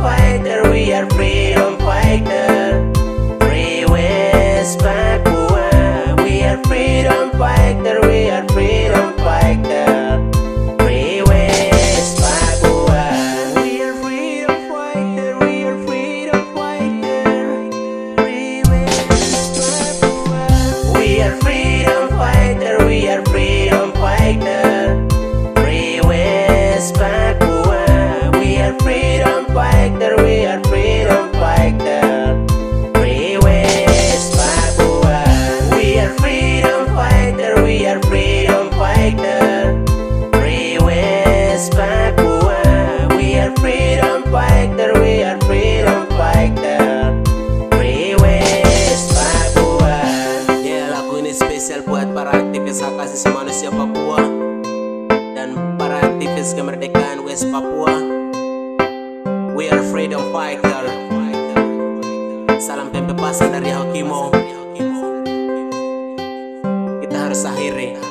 fighter, we are freedom fighter. Free West Papua, we are freedom fighter, we are freedom fighter. Free West Papua, we are freedom fighter, we are freedom fighter. Free West Papua, we are freedom fighter, we are freedom fighter. Free West Papua, we are freedom fighter, we are freedom fighter. Free West Papua, we are freedom fighter, we are freedom fighter. Free West Papua, we are freedom fighter, we are freedom fighter. Free West Papua. Ya, lagu ini spesial buat para aktivis hak asasi manusia Papua dan para aktivis kemerdekaan West Papua. We are freedom fighter. Salam pembebasan dari Hakimo. Kita harus akhiri.